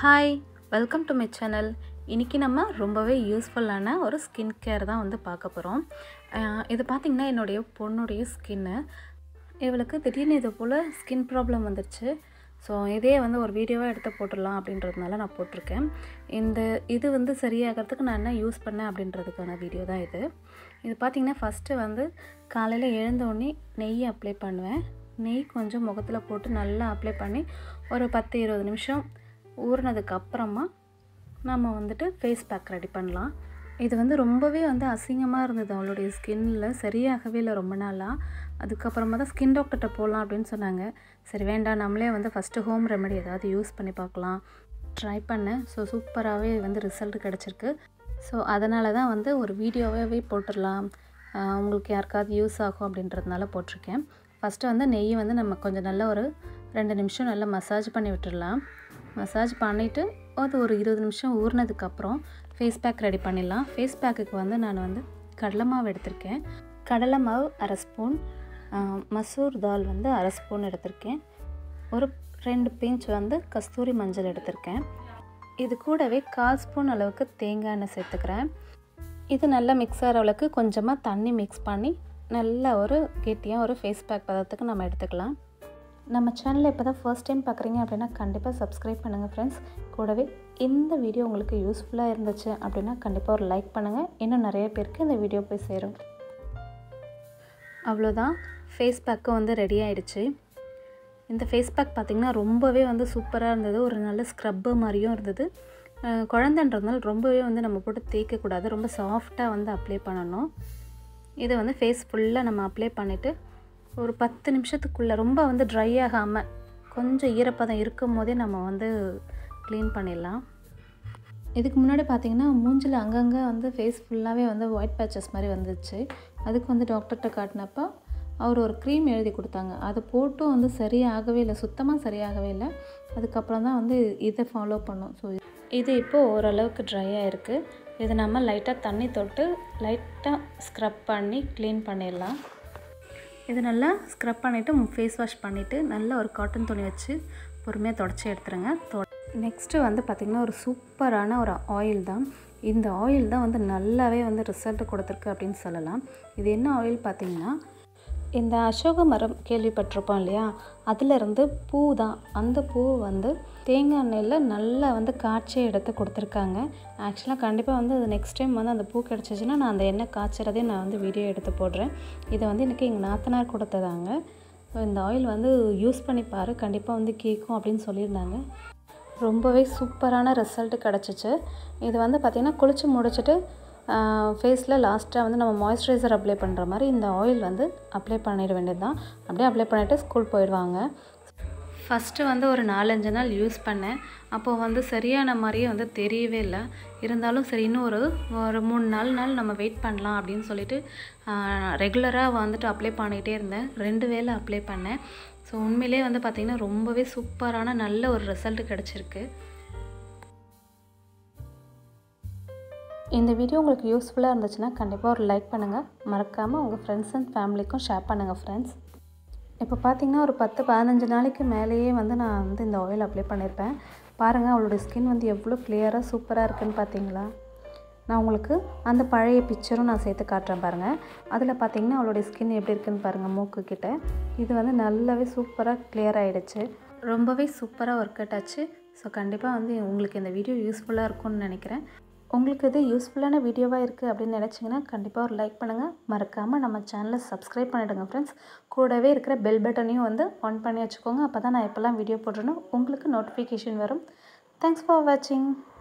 Hi, welcome to my channel. இன்றைக்கி நம்ம ரொம்பவே யூஸ்ஃபுல்லான ஒரு ஸ்கின் கேர் தான் வந்து பார்க்க போகிறோம். இது பார்த்திங்கன்னா என்னுடைய பொண்ணுடைய ஸ்கின்னு. இவளுக்கு திடீர்னு இது போல் ஸ்கின் ப்ராப்ளம் வந்துடுச்சு. ஸோ இதே வந்து ஒரு வீடியோவாக எடுத்து போட்டுடலாம் அப்படின்றதுனால நான் போட்டிருக்கேன். இது வந்து சரியாகிறதுக்கு நான் என்ன யூஸ் பண்ணேன் அப்படின்றதுக்கான வீடியோ தான் இது. இது பார்த்திங்கன்னா ஃபஸ்ட்டு வந்து காலையில் எழுந்தோடனே நெய் அப்ளை பண்ணுவேன். நெய் கொஞ்சம் முகத்தில் போட்டு நல்லா அப்ளை பண்ணி ஒரு 10-20 நிமிஷம் ஊறினதுக்கு அப்புறமா நம்ம வந்துட்டு ஃபேஸ் பேக் ரெடி பண்ணலாம். இது வந்து ரொம்பவே வந்து அசிங்கமாக இருந்தது அவளுடைய ஸ்கின்னில், சரியாகவே இல்லை ரொம்ப நாளாக. அதுக்கப்புறமா தான் ஸ்கின் டாக்டர்கிட்ட போகலாம் அப்படின்னு சொன்னாங்க. சரி வேண்டாம், நம்மளே வந்து ஃபஸ்ட்டு ஹோம் ரெமெடி ஏதாவது யூஸ் பண்ணி பார்க்கலாம் ட்ரை பண்ணேன். ஸோ சூப்பராகவே வந்து ரிசல்ட் கிடச்சிருக்கு. ஸோ அதனால தான் வந்து ஒரு வீடியோவாகவே போட்டுடலாம், உங்களுக்கு யாருக்காவது யூஸ் ஆகும் அப்படின்றதுனால போட்டிருக்கேன். ஃபஸ்ட்டு வந்து நெய் வந்து நம்ம கொஞ்சம் நல்லா ஒரு 2 நிமிஷம் நல்லா மசாஜ் பண்ணி விட்டுடலாம். மசாஜ் பண்ணிவிட்டு அது ஒரு 20 நிமிஷம் ஊறினதுக்கப்புறம் ஃபேஸ் பேக் ரெடி பண்ணிடலாம். ஃபேஸ் பேக்குக்கு வந்து நான் வந்து கடலை மாவு எடுத்திருக்கேன். கடலை மாவு 1/2 ஸ்பூன், மசூர் தால் வந்து 1/2 ஸ்பூன் எடுத்திருக்கேன். ஒரு 2 பிஞ்ச் வந்து கஸ்தூரி மஞ்சள் எடுத்திருக்கேன். இது கூடவே 1/4 ஸ்பூன் அளவுக்கு தேங்காய் எண்ணெய் சேர்த்துக்கிறேன். இது நல்லா மிக்ஸ் ஆகிற அளவுக்கு கொஞ்சமாக தண்ணி மிக்ஸ் பண்ணி நல்லா ஒரு கெட்டியாக ஒரு ஃபேஸ் பேக் பதத்துக்கு நம்ம எடுத்துக்கலாம். நம்ம சேனலில் இப்போ தான் ஃபர்ஸ்ட் டைம் பார்க்குறீங்க அப்படின்னா கண்டிப்பாக சப்ஸ்கிரைப் பண்ணுங்கள் ஃப்ரெண்ட்ஸ். கூடவே இந்த வீடியோ உங்களுக்கு யூஸ்ஃபுல்லாக இருந்துச்சு அப்படின்னா கண்டிப்பாக ஒரு லைக் பண்ணுங்கள். இன்னும் நிறைய பேருக்கு இந்த வீடியோ போய் சேரும். அவ்வளோதான், ஃபேஸ் பேக்கும் வந்து ரெடி ஆகிடுச்சு. இந்த ஃபேஸ் பேக் பார்த்திங்கன்னா ரொம்பவே வந்து சூப்பராக இருந்தது. ஒரு நல்ல ஸ்க்ரப்பு மாதிரியும் இருந்தது. குழந்தைன்றதுனால ரொம்பவே வந்து நம்ம போட்டு தேய்க்கக்கூடாது, ரொம்ப சாஃப்டாக வந்து அப்ளை பண்ணணும். இதை வந்து ஃபேஸ் ஃபுல்லாக நம்ம அப்ளை பண்ணிவிட்டு ஒரு 10 நிமிஷத்துக்குள்ளே ரொம்ப வந்து ட்ரை ஆகாமல் கொஞ்சம் ஈரப்பதம் இருக்கும் போதே நம்ம வந்து க்ளீன் பண்ணிடலாம். இதுக்கு முன்னாடி பார்த்திங்கன்னா மூஞ்சில் அங்கங்கே வந்து ஃபேஸ் ஃபுல்லாகவே வந்து ஒயிட் பேச்சஸ் மாதிரி வந்துச்சு. அதுக்கு வந்து டாக்டர்கிட்ட காட்டினப்போ அவர் ஒரு க்ரீம் எழுதி கொடுத்தாங்க. அது போட்டும் வந்து சரியாகவே இல்லை, சுத்தமாக சரியாகவே இல்லை. அதுக்கப்புறம் தான் வந்து இதை ஃபாலோ பண்ணோம். ஸோ இது இப்போது ஓரளவுக்கு ட்ரை ஆகிருக்கு. இதை நம்ம லைட்டாக தண்ணி தொட்டு லைட்டாக ஸ்க்ரப் பண்ணி க்ளீன் பண்ணிடலாம். இது நல்லா ஸ்க்ரப் பண்ணிவிட்டு ஃபேஸ் வாஷ் பண்ணிவிட்டு நல்லா ஒரு காட்டன் துணி வச்சு பொறுமையாக தொடச்சி எடுத்துருங்க. நெக்ஸ்ட்டு வந்து பார்த்திங்கன்னா ஒரு சூப்பரான ஒரு ஆயில் தான். இந்த ஆயில் தான் வந்து நல்லாவே வந்து ரிசல்ட் கொடுத்துருக்கு அப்படின்னு சொல்லலாம். இது என்ன ஆயில் பார்த்திங்கன்னா, இந்த அசோக மரம் கேள்விப்பட்டிருப்போம் இல்லையா, அதிலிருந்து பூ தான். அந்த பூ வந்து தேங்காய் எண்ணெயில் நல்லா வந்து காய்ச்சி எடுத்து கொடுத்துருக்காங்க. ஆக்சுவலாக கண்டிப்பாக வந்து அது நெக்ஸ்ட் டைம் வந்து அந்த பூ கிடச்சிச்சின்னா நான் அந்த எண்ணெய் காய்ச்சறதே நான் வந்து வீடியோ எடுத்து போடுறேன். இதை வந்து எனக்கு எங்கள் நாத்தனார் கொடுத்ததாங்க. ஸோ இந்த ஆயில் வந்து யூஸ் பண்ணி பாரு, கண்டிப்பாக வந்து கேட்கும் அப்படின்னு சொல்லியிருந்தாங்க. ரொம்பவே சூப்பரான ரிசல்ட்டு கிடச்சிச்சு. இது வந்து பார்த்திங்கன்னா குளித்து முடிச்சுட்டு ஃபேஸில் லாஸ்ட்டாக வந்து நம்ம மாய்ஸ்சரைசர் அப்ளை பண்ணுற மாதிரி இந்த ஆயில் வந்து அப்ளை பண்ணிட வேண்டியது தான். அப்படியே அப்ளை பண்ணிவிட்டு ஸ்கூல் போயிடுவாங்க. ஃபஸ்ட்டு வந்து ஒரு 4-5 நாள் யூஸ் பண்ணேன். அப்போது வந்து சரியான மாதிரியே வந்து தெரியவே இல்லை. இருந்தாலும் சரி இன்னும் ஒரு 3-4 நாள் நம்ம வெயிட் பண்ணலாம் அப்படின்னு சொல்லிட்டு ரெகுலராக வந்துட்டு அப்ளை பண்ணிகிட்டே இருந்தேன். 2 வேளை அப்ளை பண்ணேன். ஸோ உண்மையிலே வந்து பார்த்திங்கன்னா ரொம்பவே சூப்பரான நல்ல ஒரு ரிசல்ட் கிடச்சிருக்கு. இந்த வீடியோ உங்களுக்கு யூஸ்ஃபுல்லாக இருந்துச்சுன்னா கண்டிப்பாக ஒரு லைக் பண்ணுங்கள். மறக்காமல் உங்கள் ஃப்ரெண்ட்ஸ் அண்ட் ஃபேமிலிக்கும் ஷேர் பண்ணுங்கள் ஃப்ரெண்ட்ஸ். இப்போ பார்த்திங்கன்னா ஒரு 10-15 நாளைக்கு மேலேயே வந்து நான் வந்து இந்த ஆயில் அப்ளை பண்ணியிருப்பேன். பாருங்கள் அவளுடைய ஸ்கின் வந்து எவ்வளோ கிளியராக சூப்பராக இருக்குதுன்னு பார்த்தீங்களா. நான் உங்களுக்கு அந்த பழைய பிக்சரும் நான் சேர்த்து காட்டுறேன் பாருங்கள். அதில் பார்த்திங்கன்னா அவளுடைய ஸ்கின் எப்படி இருக்குதுன்னு பாருங்கள். மூக்கு கிட்ட இது வந்து நல்லாவே சூப்பராக கிளியர் ஆகிடுச்சு. ரொம்பவே சூப்பராக ஒர்க் அவுட் ஆச்சு. ஸோ கண்டிப்பாக வந்து உங்களுக்கு இந்த வீடியோ யூஸ்ஃபுல்லாக இருக்கும்னு நினைக்கிறேன். உங்களுக்கு இது யூஸ்ஃபுல்லான வீடியோவாக இருக்குது அப்படின்னு நினச்சிங்கன்னா கண்டிப்பாக ஒரு லைக் பண்ணுங்கள். மறக்காமல் நம்ம சேனலை சப்ஸ்கிரைப் பண்ணிவிடுங்க ஃப்ரெண்ட்ஸ். கூடவே இருக்கிற பெல் பட்டனையும் வந்து ஆன் பண்ணி வச்சுக்கோங்க. அப்போ தான் நான் எப்போல்லாம் வீடியோ போடுறேனோ உங்களுக்கு நோட்டிஃபிகேஷன் வரும். தேங்க்ஸ் ஃபார் வாட்சிங்.